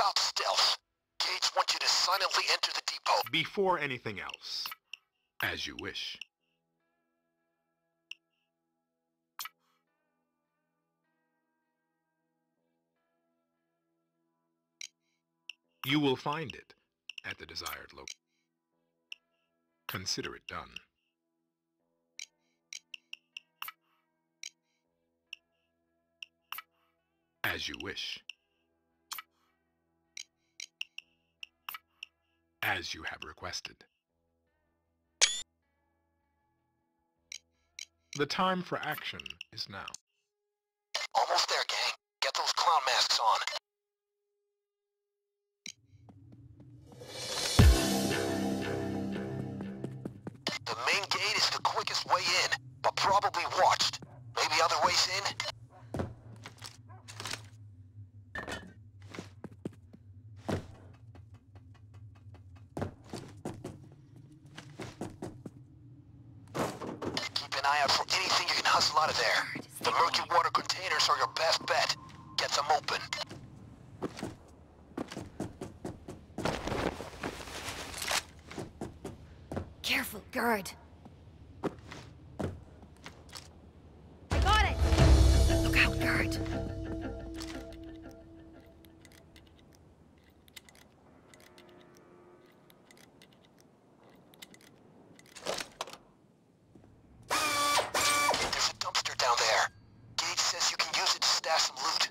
about stealth? Gates want you to silently enter the depot. Before anything else. As you wish. You will find it at the desired location. Consider it done. As you wish. As you have requested. The time for action is now. Almost there, gang. Get those clown masks on. The main gate is the quickest way in, but probably watched. Maybe other ways in? Keep an eye out for anything you can hustle out of there. The murky water containers are your best bet. Get them open. Careful, guard. I got it! Look out, guard. There's a dumpster down there. Gage says you can use it to stash some loot.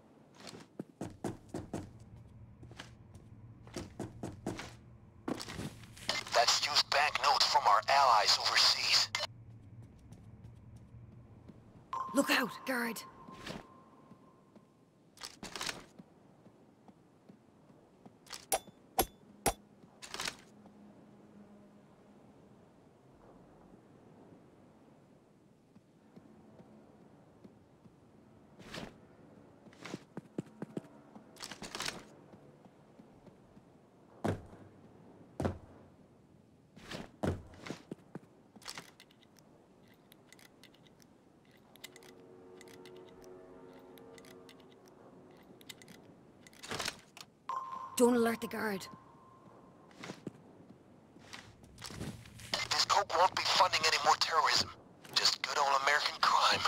That's used banknotes from our allies overseas. Look out, guard. Don't alert the guard. This coke won't be funding any more terrorism. Just good old American crime.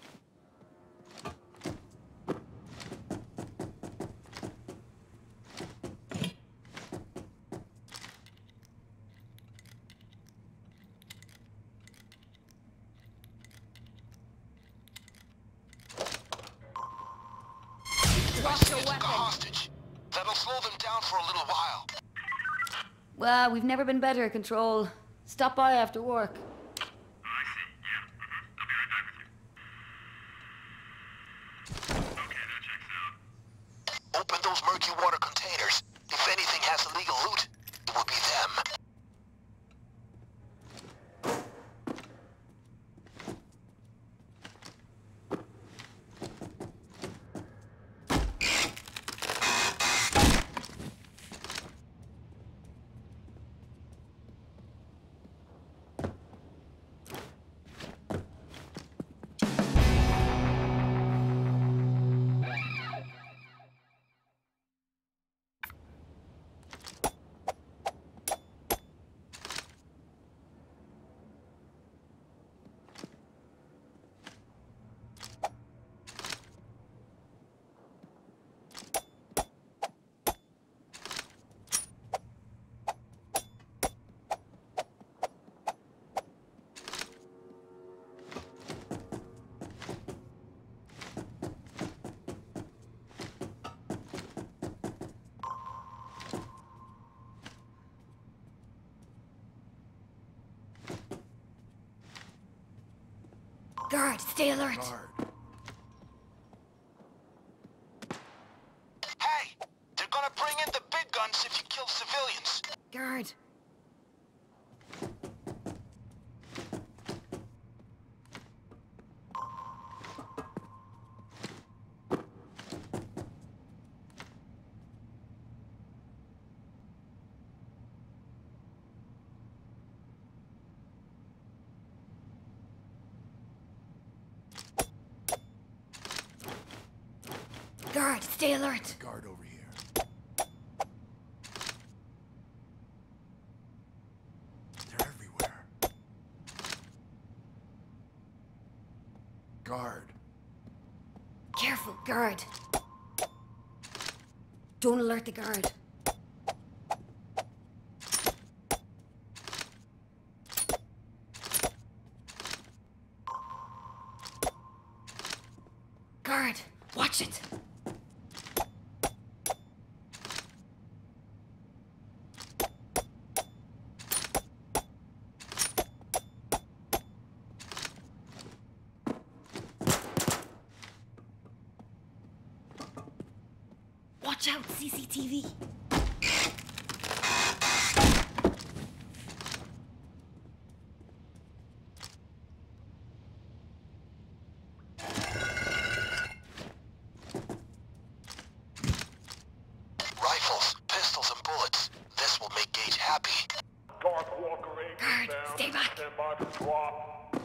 Drop your Took a weapon. hostage. That'll slow them down for a little while. Well, we've never been better at control. Stop by after work. I see. Yeah. I'll be right back with you. Okay, that checks out. Open those murky water containers. If anything has illegal loot, it will be them. Guard, stay alert. Hey! They're gonna bring in the big guns if you kill civilians. Guard. Guard, stay alert. Guard over here. guard. Careful, guard. Don't alert the guard. Guard, watch it. Watch out, CCTV. Rifles, pistols, and bullets. This will make Gage happy. Guard Walker 8 Guard, down. stay back. Stand by for drop.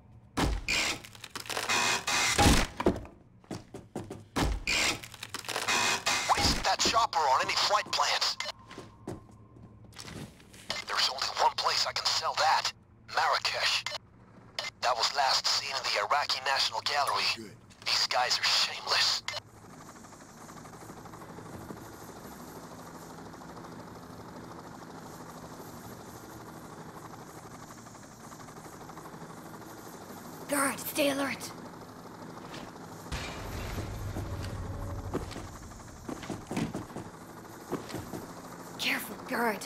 Waste that chopper on any flight plans. There's only one place I can sell that. Marrakesh. That was last seen in the Iraqi National Gallery. Good. These guys are shameless. Guard, stay alert. Careful, guard.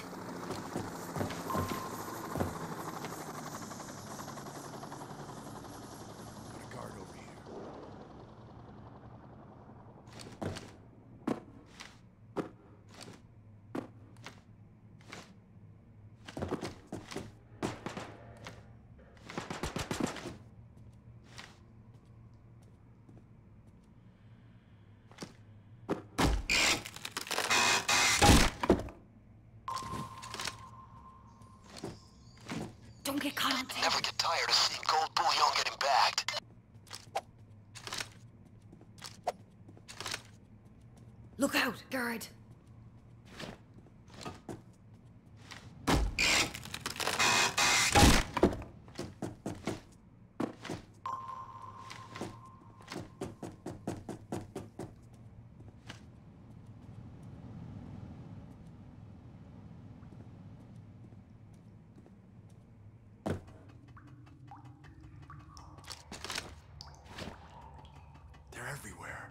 Got a guard over here. Don't get caught on tape. Never get tired of seeing gold bullion getting bagged. Look out, guard. They're everywhere.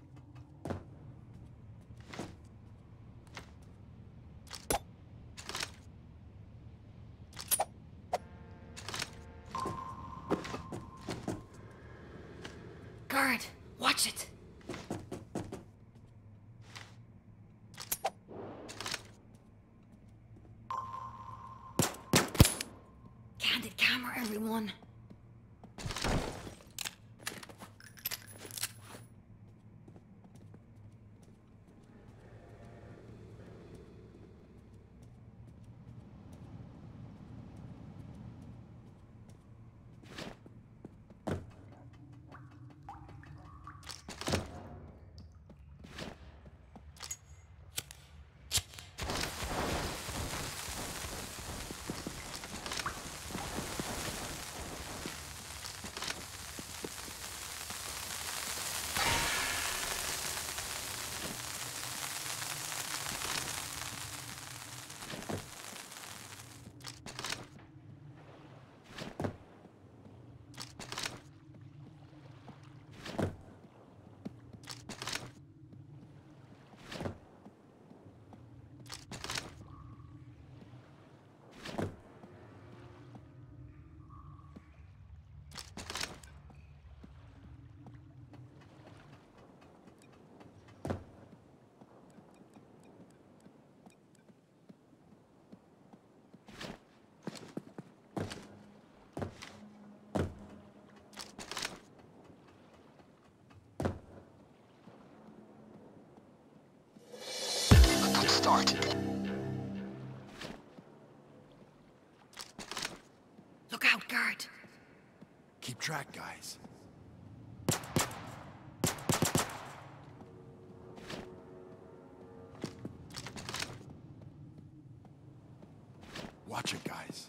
Guard, watch it. Candid camera, everyone. Start. Look out, guard. Keep track, guys. Watch it, guys.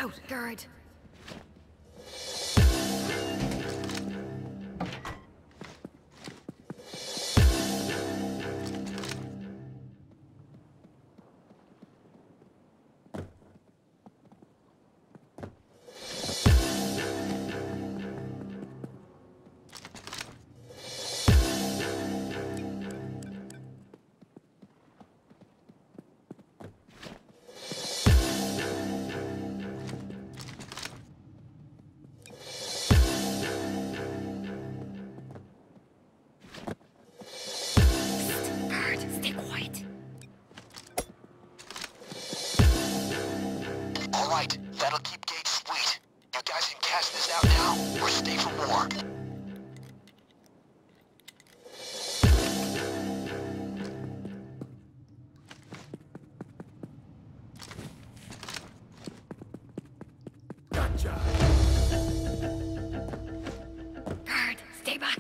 out, guard. Alright, that'll keep Gate sweet. You guys can cash this out now, or stay for more. Gotcha. Guard, stay back.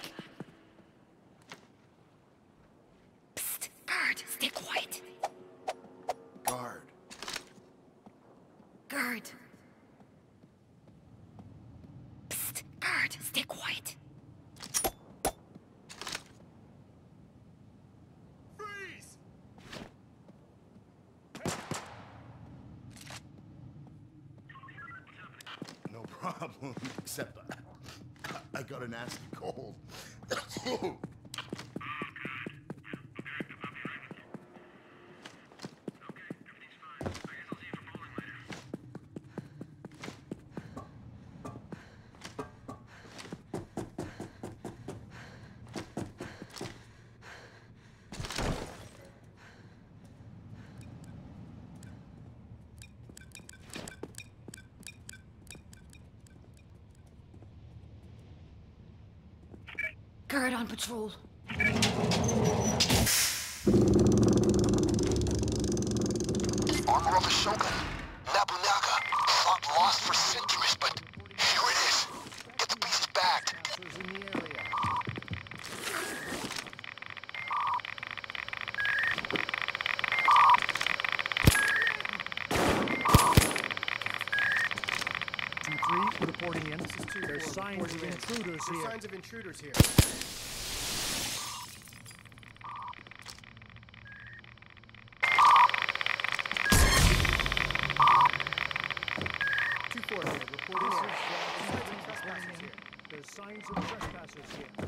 Psst, guard, stay quiet. Guard. Guard. Psst, guard, stay quiet. Freeze! No problem, except I got a nasty cold. Guard on patrol. Armor of the Shogun. Nobunaga. Fought lost for centuries, but here it is. Get the pieces bagged. Reporting in. There's signs of intruders here. Signs of intruders here. 2-4 here. Reporting in. There's signs of trespassers here.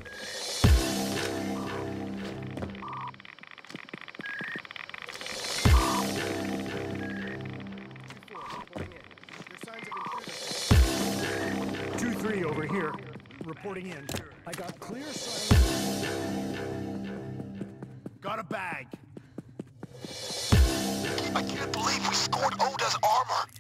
Over here, reporting in. I got clear signs. Got a bag. I can't believe we scored Oda's armor.